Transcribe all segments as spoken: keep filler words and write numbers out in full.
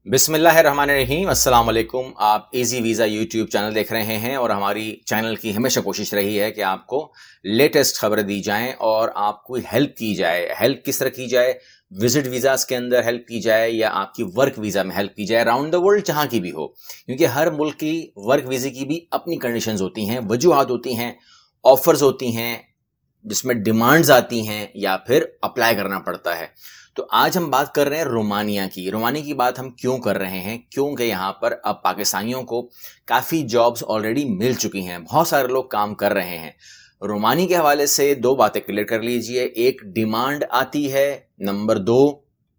बिस्मिल्लाहिर्रहमानिर्रहीम, अस्सलाम वालेकुम। आप इजी वीज़ा यूट्यूब चैनल देख रहे हैं और हमारी चैनल की हमेशा कोशिश रही है कि आपको लेटेस्ट खबरें दी जाएं और आपको हेल्प की जाए। हेल्प किस तरह की जाए? विजिट वीज़ास के अंदर हेल्प की जाए या आपकी वर्क वीज़ा में हेल्प की जाए, अराउंड द वर्ल्ड जहां की भी हो, क्योंकि हर मुल्क की वर्क वीज़े की भी अपनी कंडीशंस होती हैं, वजूहात होती हैं, ऑफर्स होती हैं, जिसमें डिमांड्स आती हैं या फिर अप्लाई करना पड़ता है। तो आज हम बात कर रहे हैं रोमानिया की। रोमानिया की बात हम क्यों कर रहे हैं? क्योंकि यहाँ पर अब पाकिस्तानियों को काफ़ी जॉब्स ऑलरेडी मिल चुकी हैं, बहुत सारे लोग काम कर रहे हैं। रोमानिया के हवाले से दो बातें क्लियर कर लीजिए। एक, डिमांड आती है। नंबर दो,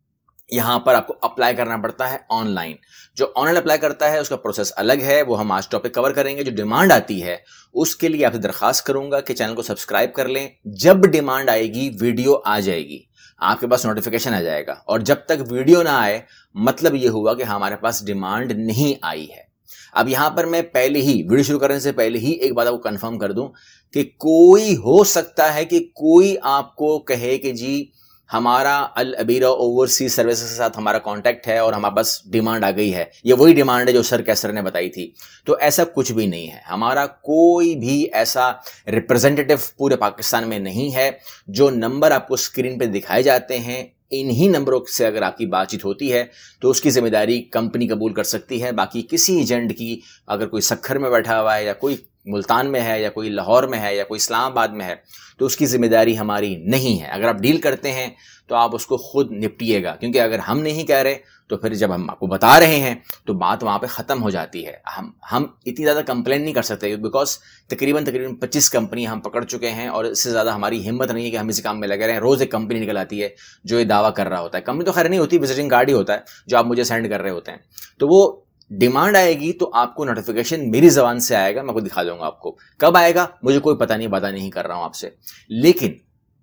यहाँ पर आपको अप्लाई करना पड़ता है ऑनलाइन। जो ऑनलाइन अप्लाई करता है उसका प्रोसेस अलग है, वो हम आज टॉपिक कवर करेंगे। जो डिमांड आती है उसके लिए आपसे दरखास्त करूंगा कि चैनल को सब्सक्राइब कर लें। जब डिमांड आएगी वीडियो आ जाएगी, आपके पास नोटिफिकेशन आ जाएगा, और जब तक वीडियो ना आए मतलब ये हुआ कि हमारे पास डिमांड नहीं आई है। अब यहां पर मैं पहले ही वीडियो शुरू करने से पहले ही एक बात आपको कंफर्म कर दूं कि कोई हो सकता है कि कोई आपको कहे कि जी हमारा अल अबीरा ओवरसीज सर्विसेज के साथ हमारा कांटेक्ट है और हमारे पास डिमांड आ गई है, ये वही डिमांड है जो सर कैसर ने बताई थी। तो ऐसा कुछ भी नहीं है। हमारा कोई भी ऐसा रिप्रेजेंटेटिव पूरे पाकिस्तान में नहीं है। जो नंबर आपको स्क्रीन पे दिखाए जाते हैं, इन्हीं नंबरों से अगर आपकी बातचीत होती है तो उसकी जिम्मेदारी कंपनी कबूल कर सकती है। बाकी किसी एजेंट की, अगर कोई सक्खर में बैठा हुआ है या कोई मुल्तान में है या कोई लाहौर में है या कोई इस्लामाबाद में है, तो उसकी जिम्मेदारी हमारी नहीं है। अगर आप डील करते हैं तो आप उसको खुद निपटिएगा, क्योंकि अगर हम नहीं कह रहे तो फिर जब हम आपको बता रहे हैं तो बात वहां पे खत्म हो जाती है। हम हम इतनी ज़्यादा कंप्लेन नहीं कर सकते, बिकॉज तकरीबन तकरीबन पच्चीस कंपनी हम पकड़ चुके हैं और इससे ज़्यादा हमारी हिम्मत नहीं है कि हम इसी काम में लगे रहें। रोज़ एक कंपनी निकल आती है जो ये दावा कर रहा होता है। कंपनी तो खैर नहीं होती, विजिटिंग कार्ड ही होता है जो आप मुझे सेंड कर रहे होते हैं। तो वो डिमांड आएगी तो आपको नोटिफिकेशन मेरी जबान से आएगा, मैं आपको दिखा दूंगा। आपको कब आएगा मुझे कोई पता नहीं, पता नहीं कर रहा हूं आपसे, लेकिन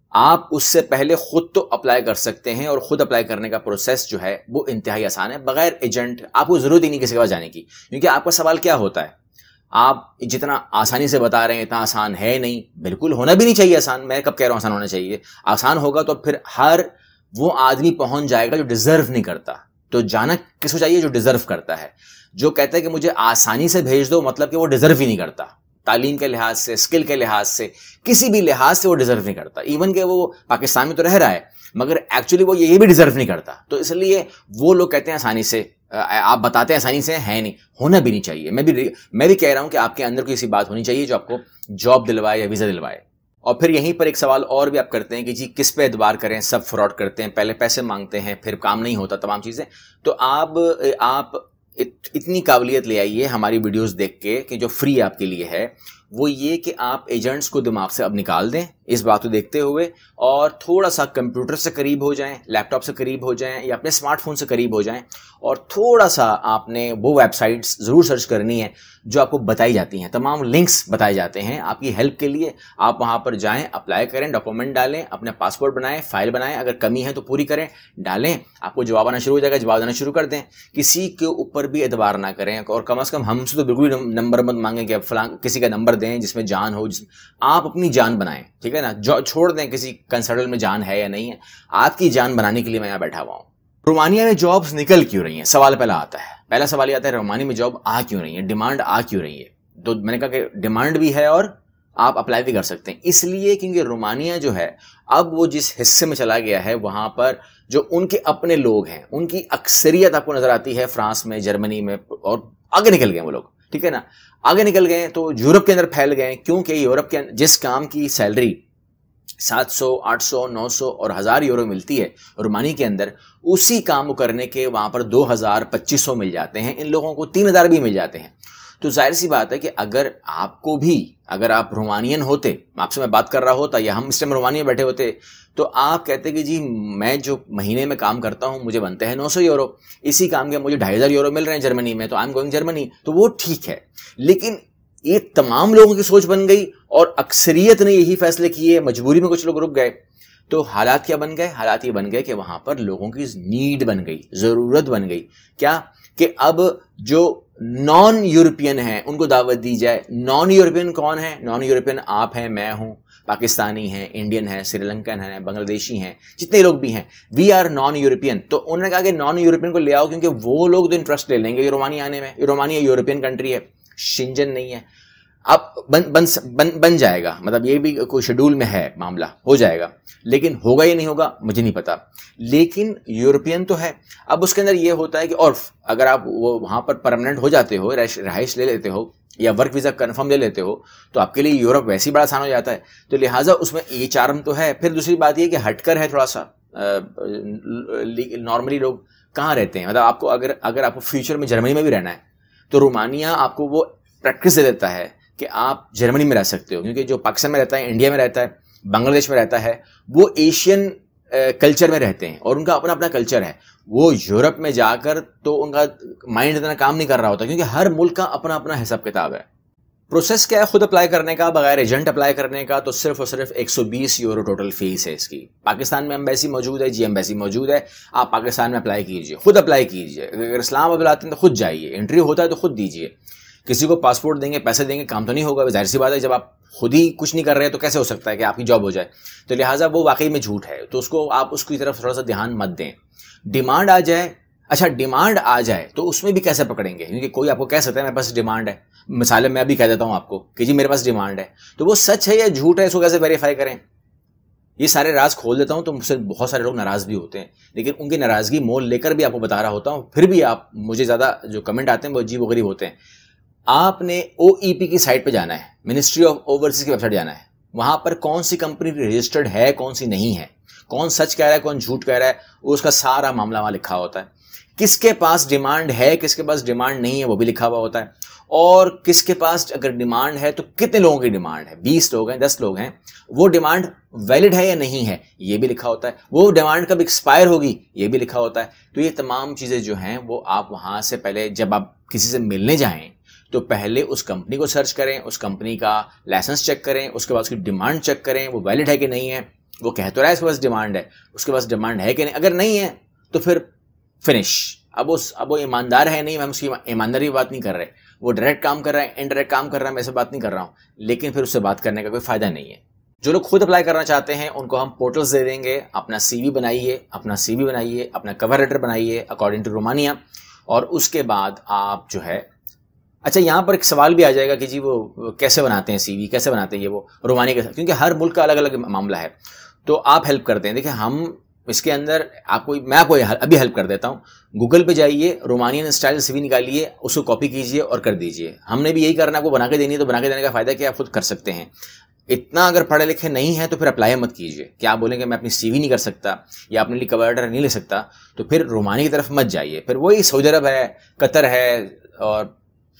आप उससे पहले खुद तो अप्लाई कर सकते हैं। और खुद अप्लाई करने का प्रोसेस जो है वो इंतहाई आसान है, बगैर एजेंट। आपको जरूरत ही नहीं किसी के पास जाने की, क्योंकि आपका सवाल क्या होता है, आप जितना आसानी से बता रहे हैं इतना आसान है नहीं। बिल्कुल होना भी नहीं चाहिए आसान। मैं कब कह रहा हूं आसान होना चाहिए? आसान होगा तो फिर हर वो आदमी पहुंच जाएगा जो डिजर्व नहीं करता। तो जाना किसको चाहिए? जो डिजर्व करता है। जो कहता है कि मुझे आसानी से भेज दो, मतलब कि वो डिजर्व ही नहीं करता। तालीम के लिहाज से, स्किल के लिहाज से, किसी भी लिहाज से वो डिजर्व नहीं करता। इवन के वो पाकिस्तान में तो रह रहा है मगर एक्चुअली वो ये भी डिजर्व नहीं करता। तो इसलिए वो लोग कहते हैं आसानी से, आप बताते हैं आसानी से, है नहीं, होना भी नहीं चाहिए। मैं भी मैं भी कह रहा हूं कि आपके अंदर कोई ऐसी बात होनी चाहिए जो आपको जॉब दिलवाए या वीजा दिलवाए। और फिर यहीं पर एक सवाल और भी आप करते हैं कि जी किस पे एतबार करें, सब फ्रॉड करते हैं, पहले पैसे मांगते हैं फिर काम नहीं होता, तमाम चीज़ें। तो आप आप इत, इतनी काबिलियत ले आइए हमारी वीडियोस देख के कि जो फ्री आपके लिए है वो ये कि आप एजेंट्स को दिमाग से अब निकाल दें इस बात को देखते हुए, और थोड़ा सा कंप्यूटर से करीब हो जाएं, लैपटॉप से करीब हो जाएं या अपने स्मार्टफोन से करीब हो जाएं, और थोड़ा सा आपने वो वेबसाइट्स ज़रूर सर्च करनी है जो आपको बताई जाती हैं, तमाम लिंक्स बताए जाते हैं आपकी हेल्प के लिए। आप वहां पर जाएं, अप्लाई करें, डॉक्यूमेंट डालें, अपना पासपोर्ट बनाएं, फाइल बनाएं, अगर कमी है तो पूरी करें, डालें, आपको जवाब आना शुरू हो जाएगा, जवाब देना शुरू कर दें। किसी के ऊपर भी एतबार ना करें, और कम अज़ कम हमसे तो बिल्कुल नंबर मत मांगें कि अब फलां किसी का नंबर दें जिसमें जान हो। जिस आप अपनी जान बनाएं, ठीक है ना? जो छोड़ दें किसी कंसल्टेंट में जान है या नहीं है, आपकी जान बनाने के लिए मैं यहाँ बैठा हुआ हूँ। रोमानिया में जॉब्स निकल क्यों रही हैं? सवाल पहला आता है। पहला सवाल ये आता है, रोमानिया में जॉब आ क्यों रही है, डिमांड आ क्यों रही है? तो मैंने कहा कि डिमांड भी है और आप अप्लाई भी कर सकते हैं। इसलिए क्योंकि रोमानिया जो है अब वो जिस हिस्से में चला गया है वहां पर जो उनके अपने लोग हैं उनकी अक्सरियत आपको नजर आती है फ्रांस में, जर्मनी में, और आगे निकल गए वो लोग, ठीक है ना? आगे निकल गए तो यूरोप के अंदर फैल गए, क्योंकि यूरोप के जिस काम की सैलरी सात सौ, आठ सौ, नौ सौ और हजार यूरो मिलती है रोमानिया के अंदर, उसी काम को करने के वहां पर दो हजार, पच्चीस सौ मिल जाते हैं। इन लोगों को तीन हजार भी मिल जाते हैं। तो जाहिर सी बात है कि अगर आपको भी, अगर आप रोमानियन होते, आपसे मैं बात कर रहा होता या हम इस टाइम रोमानिया बैठे होते, तो आप कहते कि जी मैं जो महीने में काम करता हूं मुझे बनते हैं नौ सौ यूरो, इसी काम के मुझे ढाई हजार यूरो मिल रहे हैं जर्मनी में, तो आई एम गोइंग जर्मनी। तो वो ठीक है, लेकिन ये तमाम लोगों की सोच बन गई और अक्सरियत ने यही फैसले किए, मजबूरी में कुछ लोग रुक गए। तो हालात क्या बन गए? हालात ये बन गए कि वहां पर लोगों की नीड बन गई, जरूरत बन गई। क्या? कि अब जो नॉन यूरोपियन है उनको दावत दी जाए। नॉन यूरोपियन कौन है? नॉन यूरोपियन आप हैं, मैं हूं, पाकिस्तानी हैं, इंडियन हैं, श्रीलंकन हैं, बांग्लादेशी हैं, जितने लोग भी हैं, वी आर नॉन यूरोपियन। तो उन्होंने कहा कि नॉन यूरोपियन को ले आओ, क्योंकि वो लोग तो इंटरेस्ट ले लेंगे रोमानिया आने में। रोमानिया यूरोपियन कंट्री है, शेंजन नहीं है। अब बन बन बन बन जाएगा, मतलब ये भी कोई शेड्यूल में है, मामला हो जाएगा, लेकिन होगा या नहीं होगा मुझे नहीं पता, लेकिन यूरोपियन तो है। अब उसके अंदर ये होता है कि और अगर आप वो वहां पर परमानेंट हो जाते हो, रहाइश ले लेते हो या वर्क वीजा कंफर्म ले लेते हो, तो आपके लिए यूरोप वैसे ही बड़ा आसान हो जाता है। तो लिहाजा उसमें ये चार्म तो है। फिर दूसरी बात ये कि हटकर है थोड़ा सा, नॉर्मली लोग कहाँ रहते हैं, मतलब आपको अगर अगर आपको फ्यूचर में जर्मनी में भी रहना है तो रोमानिया आपको वो प्रैक्टिस दे देता है कि आप जर्मनी में रह सकते हो, क्योंकि जो पाकिस्तान में रहता है, इंडिया में रहता है, बांग्लादेश में रहता है, वो एशियन कल्चर में रहते हैं और उनका अपना अपना कल्चर है। वो यूरोप में जाकर तो उनका माइंड इतना काम नहीं कर रहा होता, क्योंकि हर मुल्क का अपना अपना हिसाब किताब है। प्रोसेस क्या है खुद अप्लाई करने का, बगैर एजेंट अप्लाई करने का? तो सिर्फ और सिर्फ एक सौ बीस यूरो टोटल फीस है इसकी। पाकिस्तान में एम्बेसी मौजूद है, जी एम्बेसी मौजूद है, आप पाकिस्तान में अप्लाई कीजिए, खुद अप्लाई कीजिए। अगर इस्लाम बुलाते हैं तो खुद जाइए, इंटरव्यू होता है तो खुद दीजिए। किसी को पासपोर्ट देंगे, पैसे देंगे, काम तो नहीं होगा। जाहिर सी बात है, जब आप खुद ही कुछ नहीं कर रहे हैं तो कैसे हो सकता है कि आपकी जॉब हो जाए? तो लिहाजा वो वाकई में झूठ है, तो उसको आप उसकी तरफ थोड़ा सा ध्यान मत दें। डिमांड आ जाए, अच्छा डिमांड आ जाए तो उसमें भी कैसे पकड़ेंगे? क्योंकि कोई आपको कह सकता है मेरे पास डिमांड है, मिसाल मैं भी कह देता हूं आपको कि जी मेरे पास डिमांड है, तो वो सच है या झूठ है, इसको कैसे वेरीफाई करें? ये सारे राज खोल देता हूं तो मुझसे बहुत सारे लोग नाराज भी होते हैं, लेकिन उनकी नाराजगी मोल लेकर भी आपको बता रहा होता हूं, फिर भी आप मुझे ज्यादा जो कमेंट आते हैं वो अजीब वगैरह होते हैं। आपने ओ ई पी की साइट पे जाना है, मिनिस्ट्री ऑफ ओवरसीज की वेबसाइट जाना है, वहां पर कौन सी कंपनी रजिस्टर्ड है, कौन सी नहीं है, कौन सच कह रहा है, कौन झूठ कह रहा है, उसका सारा मामला वहां लिखा होता है। किसके पास डिमांड है, किसके पास डिमांड नहीं है, वो भी लिखा हुआ होता है। और किसके पास अगर डिमांड है तो कितने लोगों की डिमांड है, बीस लोग हैं, दस लोग हैं, वो डिमांड वैलिड है या नहीं है, ये भी लिखा होता है। वो डिमांड कब एक्सपायर होगी, ये भी लिखा होता है। तो ये तमाम चीजें जो हैं वो आप वहां से पहले जब आप किसी से मिलने जाएं तो पहले उस कंपनी को सर्च करें, उस कंपनी का लाइसेंस चेक करें, उसके बाद उसकी डिमांड चेक करें, वो वैलिड है कि नहीं है। वो कह तो रहा है उसके पास डिमांड है, उसके पास डिमांड है कि नहीं, अगर नहीं है तो फिर फिनिश। अब उस अब वो ईमानदार है नहीं, हम उसकी ईमानदारी की बात नहीं कर रहे, वो डायरेक्ट काम कर रहा है, इनडायरेक्ट काम कर रहा है, मैं ऐसे बात नहीं कर रहा हूं, लेकिन फिर उससे बात करने का कोई फायदा नहीं है। जो लोग खुद अप्लाई करना चाहते हैं उनको हम पोर्टल्स दे देंगे, अपना सीवी बनाइए, अपना सीवी बनाइए, अपना कवर लेटर बनाइए अकॉर्डिंग टू रोमानिया, और उसके बाद आप जो है, अच्छा यहाँ पर एक सवाल भी आ जाएगा कि जी वो कैसे बनाते हैं सीवी, कैसे बनाते हैं ये वो रोमानिया के साथ, क्योंकि हर मुल्क का अलग अलग मामला है, तो आप हेल्प करते हैं। देखिए हम इसके अंदर आपको मैं आपको अभी हेल्प कर देता हूँ। गूगल पे जाइए, रोमानियन स्टाइल सीवी निकालिए, उसको कॉपी कीजिए और कर दीजिए। हमने भी यही करना, आपको बना के देनी है तो बना के देने का फायदा क्या, आप खुद कर सकते हैं। इतना अगर पढ़े लिखे नहीं है तो फिर अप्लाई मत कीजिए। क्या आप बोलेंगे मैं अपनी सीवी नहीं कर सकता या अपने लिए कवर लेटर नहीं ले सकता, तो फिर रोमानिया की तरफ मत जाइए। फिर वही सऊदी अरब है, कतर है और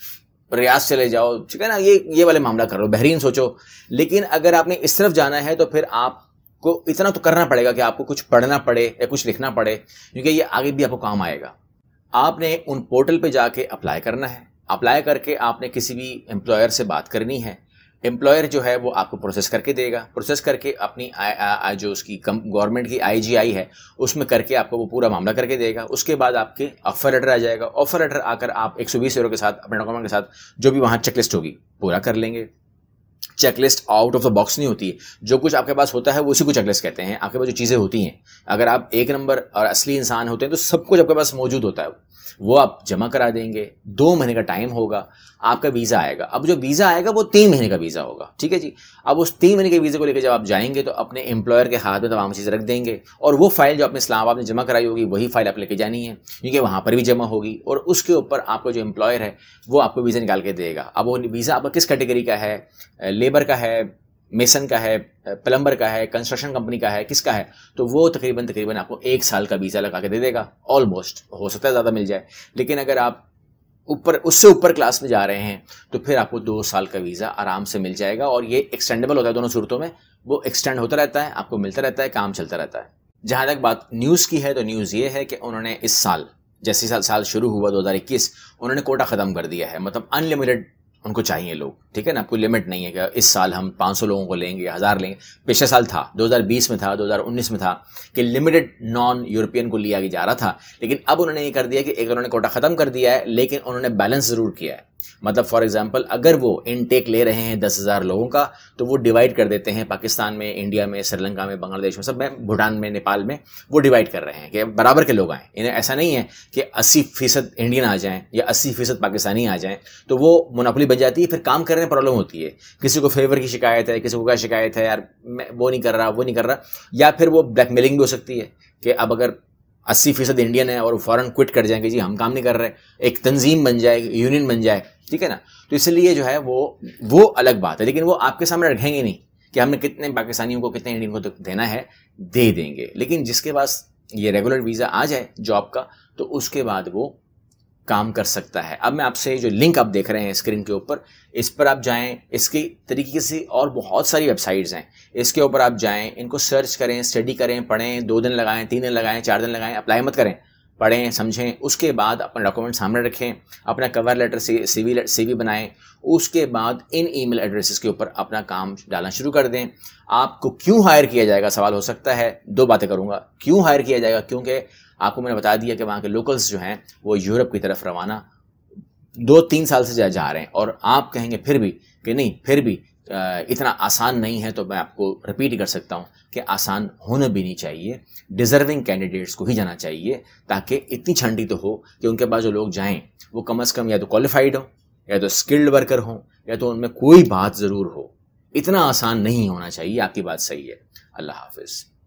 रियाद चले जाओ, ठीक है ना, ये ये वाले मामला कर लो, बहरीन सोचो। लेकिन अगर आपने इस तरफ जाना है तो फिर आपको इतना तो करना पड़ेगा कि आपको कुछ पढ़ना पड़े या कुछ लिखना पड़े, क्योंकि ये आगे भी आपको काम आएगा। आपने उन पोर्टल पे जाके अप्लाई करना है। अप्लाई करके आपने किसी भी एम्प्लॉयर से बात करनी है। एम्प्लॉयर जो है वो आपको प्रोसेस करके देगा, प्रोसेस करके अपनी आ, आ, आ, जो उसकी गवर्नमेंट की आई जी आई है उसमें करके आपको वो पूरा मामला करके देगा। उसके बाद आपके ऑफर लेटर आ जाएगा। ऑफर लेटर आकर आप एक सौ बीस यूरो के साथ अपने डॉक्यूमेंट के साथ जो भी वहाँ चेकलिस्ट होगी पूरा कर लेंगे। Checklist out of the box नहीं होती है, जो कुछ आपके पास होता है वो उसी को चेकलिस्ट कहते हैं। आपके पास जो चीज़ें होती हैं, अगर आप एक नंबर और असली इंसान होते हैं तो सब कुछ आपके पास मौजूद होता है, वो आप जमा करा देंगे। दो महीने का टाइम होगा, आपका वीज़ा आएगा। अब जो वीज़ा आएगा वो तीन महीने का वीज़ा होगा, ठीक है जी। अब उस तीन महीने के वीज़े को लेकर जब आप जाएंगे तो अपने एम्प्लॉयर के हाथ में तमाम चीज़ें रख देंगे, और वो फाइल जो आपने इस्लामाबाद में जमा कराई होगी वही फाइल आप लेके जानी है, क्योंकि वहाँ पर भी जमा होगी, और उसके ऊपर आपका जो एम्प्लॉयर है वो आपको वीज़ा निकाल के देगा। अब वो वीज़ा आपका किस कैटेगरी का है, लेबर का है, मेसन का है, प्लम्बर का है, कंस्ट्रक्शन कंपनी का है, किसका है, तो वो तकरीबन तकरीबन आपको एक साल का वीज़ा लगा के दे देगा। ऑलमोस्ट, हो सकता है ज़्यादा मिल जाए, लेकिन अगर आप ऊपर उससे ऊपर क्लास में जा रहे हैं तो फिर आपको दो साल का वीज़ा आराम से मिल जाएगा, और ये एक्सटेंडेबल होता है दोनों सूरतों में, वो एक्सटेंड होता रहता है, आपको मिलता रहता है, काम चलता रहता है। जहाँ तक बात न्यूज़ की है तो न्यूज़ ये है कि उन्होंने इस साल, जैसे साल साल शुरू हुआ दो हज़ार इक्कीस, उन्होंने कोटा ख़त्म कर दिया है। मतलब अनलिमिटेड उनको चाहिए लोग, ठीक है ना, कोई लिमिट नहीं है कि इस साल हम पाँच सौ लोगों को लेंगे या हज़ार लेंगे। पिछले साल था, दो हज़ार बीस में था, दो हज़ार उन्नीस में था कि लिमिटेड नॉन यूरोपियन को लिया जा रहा था, लेकिन अब उन्होंने ये कर दिया कि एक उन्होंने कोटा ख़त्म कर दिया है, लेकिन उन्होंने बैलेंस ज़रूर किया है। मतलब फॉर एग्जांपल अगर वो इनटेक ले रहे हैं दस हज़ार लोगों का, तो वो डिवाइड कर देते हैं पाकिस्तान में, इंडिया में, श्रीलंका में, बांग्लादेश में, सब में, भूटान में, नेपाल में, वो डिवाइड कर रहे हैं कि बराबर के लोग आएँ। इन्हें ऐसा नहीं है कि अस्सी फीसद इंडियन आ जाएँ या अस्सी फीसद पाकिस्तानी आ जाएँ, तो वो मोनोपोली बन जाती है, फिर काम करने में प्रॉब्लम होती है। किसी को फेवर की शिकायत है, किसी को क्या शिकायत है, यार मैं वो नहीं कर रहा, वो नहीं कर रहा, या फिर वो ब्लैकमेलिंग भी हो सकती है कि अब अगर अस्सी फीसद इंडियन है और फौरन क्विट कर जाएंगे, जी हम काम नहीं कर रहे, एक तंजीम बन जाए, यूनियन बन जाए, ठीक है ना। तो इसलिए जो है वो वो अलग बात है, लेकिन वो आपके सामने रखेंगे नहीं कि हमने कितने पाकिस्तानियों को, कितने इंडियन को तो देना है, दे देंगे। लेकिन जिसके पास ये रेगुलर वीज़ा आ जाए जॉब का, तो उसके बाद वो काम कर सकता है। अब मैं आपसे जो लिंक आप देख रहे हैं स्क्रीन के ऊपर, इस पर आप जाएं। इसकी तरीके से और बहुत सारी वेबसाइट्स हैं, इसके ऊपर आप जाएं, इनको सर्च करें, स्टडी करें, पढ़ें, दो दिन लगाएं, तीन दिन लगाएं, चार दिन लगाएं, अप्लाई मत करें, पढ़ें, समझें, उसके बाद अपना डॉक्यूमेंट सामने रखें, अपना कवर लेटर से सीवी सीवी बनाएं, उसके बाद इन ईमेल एड्रेसेस के ऊपर अपना काम डालना शुरू कर दें। आपको क्यों हायर किया जाएगा सवाल हो सकता है, दो बातें करूँगा। क्यों हायर किया जाएगा, क्योंकि आपको मैंने बता दिया कि वहाँ के लोकल्स जो हैं वो यूरोप की तरफ रवाना दो तीन साल से जा, जा रहे हैं, और आप कहेंगे फिर भी कि नहीं, फिर भी इतना आसान नहीं है, तो मैं आपको रिपीट कर सकता हूँ कि आसान होना भी नहीं चाहिए, डिजर्विंग कैंडिडेट्स को ही जाना चाहिए, ताकि इतनी छंटी तो हो कि उनके पास जो लोग जाएं वो कम अज़ कम या तो क्वालिफाइड हो, या तो स्किल्ड वर्कर हो, या तो उनमें कोई बात ज़रूर हो। इतना आसान नहीं होना चाहिए। आपकी बात सही है। अल्लाह हाफिज़।